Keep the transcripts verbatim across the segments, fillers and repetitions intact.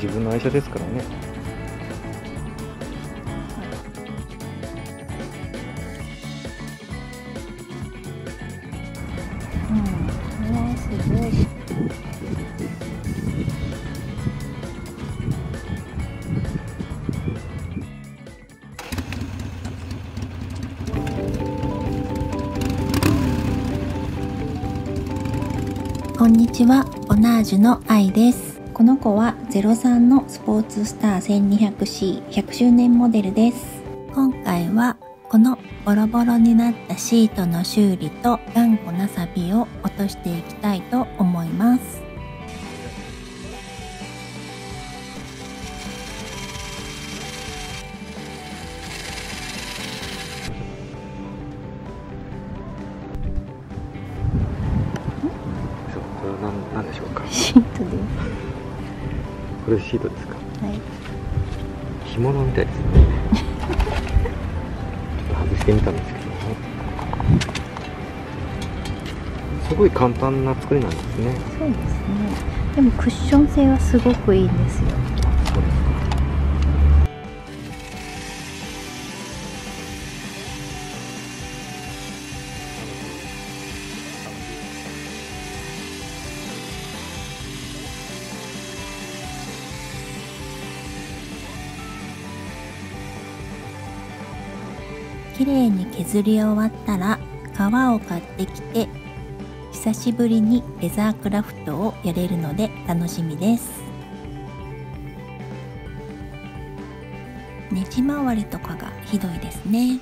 自分の愛車ですからね。 うん、これはすごい。こんにちは、オナージュの愛です。この子はゼロさんのスポーツスター せんにひゃくシーひゃくしゅうねんモデルです。今回はこのボロボロになったシートの修理と頑固なサビを落としていきたいと思います。 これは何、何でしょうか。 シートです。 これシートですか。 はい。 干物みたいですね。ちょっと外してみたんですけども、すごい簡単な作りなんですね。 そうですね。でもクッション性はすごくいいんですよ。 そうですか。 綺麗に削り終わったら皮を買ってきて、久しぶりにレザークラフトをやれるので楽しみです。ネジ周りとかがひどいですね。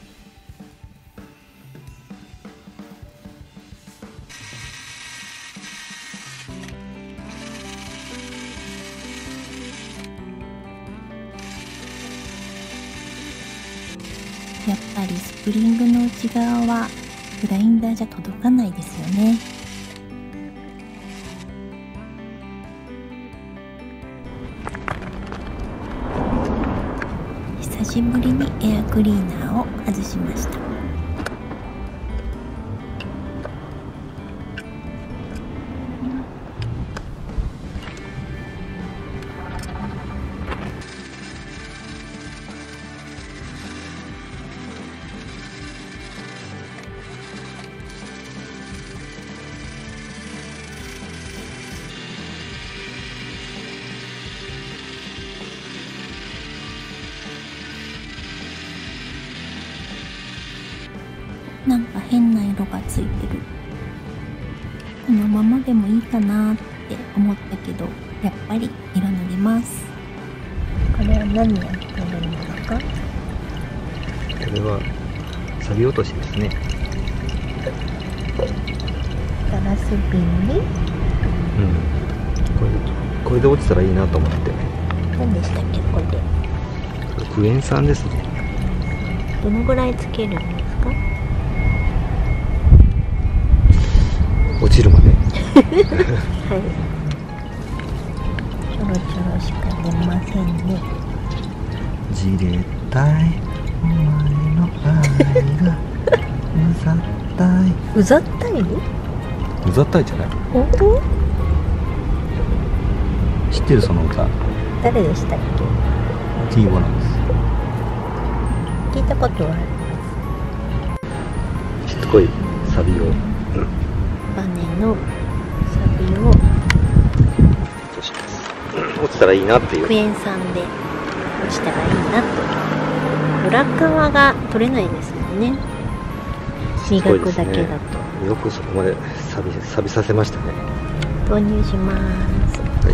やっぱりスプリングの内側はグラインダーじゃ届かないですよね。久しぶりにエアクリーナーを外しました。なんか変な色がついてる。このままでもいいかなって思ったけど、やっぱり色塗ります。これは何やってるんですか？ これはサビ落としですね。 ガラス瓶に、 うん、これこれで落ちたらいいなと思って。 何でしたっけこれ？ クエン酸ですね。 どのぐらいつけるんですか？ 落ちるまで。はい 。ちょろちょろしか出ませんね。 じれったいお前の愛がうざったい。 うざったい？ うざったいじゃない？ 本当？ 知ってるその歌？ 誰でしたっけ？ ティーワン なんです。 聞いたことはある。 しつこいサビを、うん、 バネのサビを落とします。落ちたらいいなっていう。 クエン酸で落ちたらいいなと。裏側が取れないですもんね。磨くだけだと。 よくそこまでサビサビさせましたね。 投入します。 はい。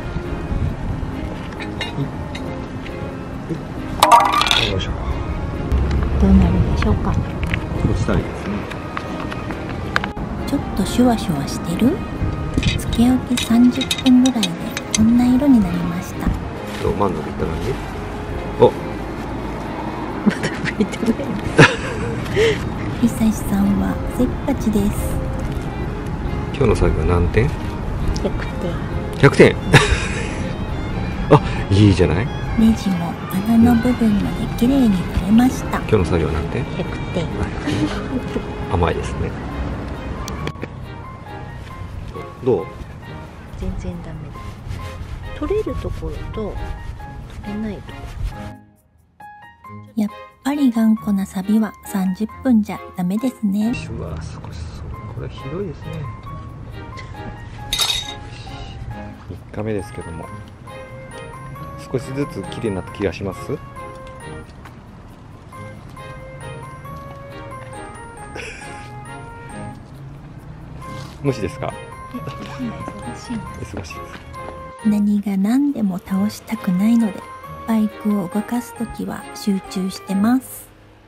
よいしょ。 どうなるでしょうか。 落ちたらいいですね。 ちょっとシュワシュワしてる？つけ置きさんじゅっぷんぐらいでこんな色になりました。 どう真ん中いった感じ？お。 まだ拭いてないです。ひさしさんはせっかちです。 今日の作業何点？ ひゃくてん。 ひゃくてん。あ、いいじゃない？ ネジも穴の部分まで綺麗に取れました。 今日の作業何点？ ひゃくてん。 甘いですね。どう？ 全然ダメだ。 取れるところと取れないところ。やっぱり頑固なサビはさんじゅっぷんじゃダメですね。 うわ、少しそう、これひどいですね。みっかめですけども、少しずつ綺麗になった気がします。無視ですか？ 忙しい忙しいです。 何が何でも倒したくないので、バイクを動かすときは集中してます。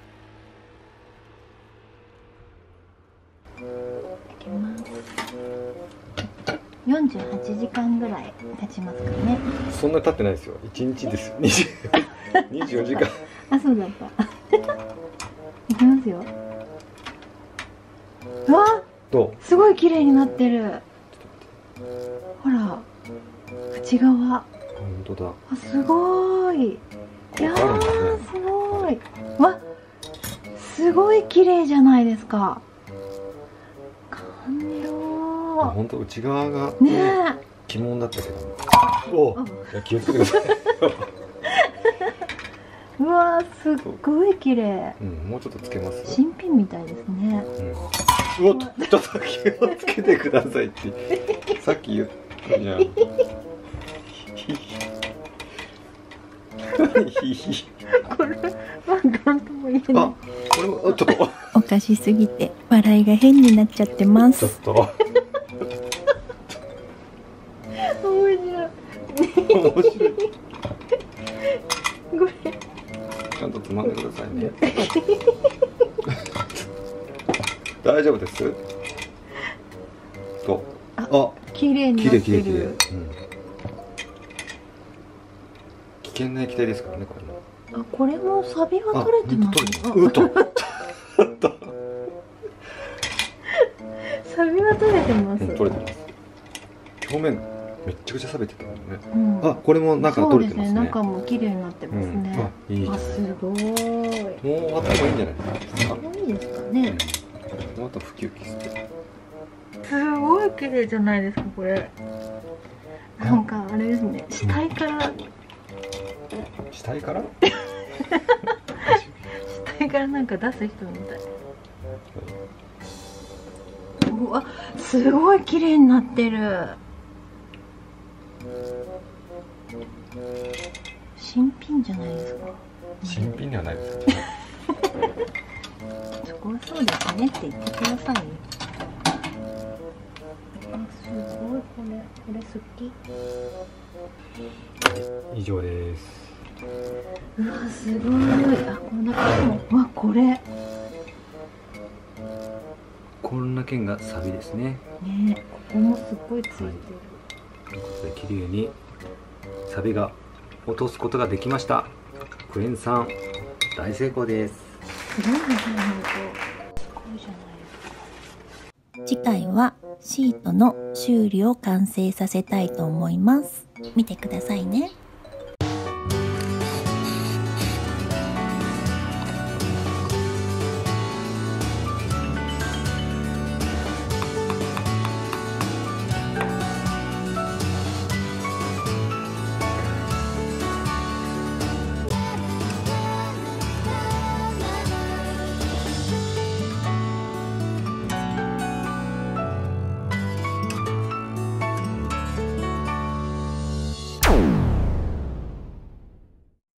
よんじゅうはちじかんぐらい経ちますかね。 そんな経ってないですよ。いちにちですよ。にじゅうよじかん。 あ、そうだった。いきますよ。うわ、 どう？ すごい綺麗になってる。ほら、内側。 本当だ。 あ、すごい。いやー、すごい。わ、すごい綺麗じゃないですか。感動。 本当内側がねえ、 鬼門だったけど。おお、気をつけてください。 うわー、すっごい綺麗。 うん、もうちょっとつけます。 新品みたいですね。 うん、うおっと、ちょっと気をつけてくださいって。さっき言ったじゃん。 これはなんとも言えない。 あ、これも、あ、ちょっと。 おかしすぎて笑いが変になっちゃってます。 ちょっと。 面白い。 面白い。 これ。 ちゃんとつまんでくださいね。大丈夫です。と。あ、 綺麗になってる。 綺麗綺麗綺麗。うん。危険な液体ですからね、これも。 あ、これもサビが取れてます。 うっと。 サビは取れてます。 うん、取れてます。表面めっちゃくちゃ錆びてたもんね。 うん、 あ、これも中取れてますね。 そうですね、中も綺麗になってますね。 うん、あ、いい。 あ、すごい。もう終わった方がいいんじゃないですか。 いいですかね。 うん、もうあとふきふきして。 すごい綺麗じゃないですか、これ。なんかあれですね、死体から。 死体から？ 死体からなんか出す人みたい。うわ、すごい綺麗になってる。新品じゃないですか。 新品ではないですけどね。 そこはそうですねって言ってくださいよ。あ、すごい、これこれ好き。 以上です。 うわ、すごい。あ、こんな件も。うわ、これこんな件がサビですね。 ね、ここもすっごいついてる。 ということで綺麗にサビが落とすことができました。クエン酸大成功です。 すごいですね、本当。すごいじゃないですか。次回はシートの修理を完成させたいと思います。見てくださいね。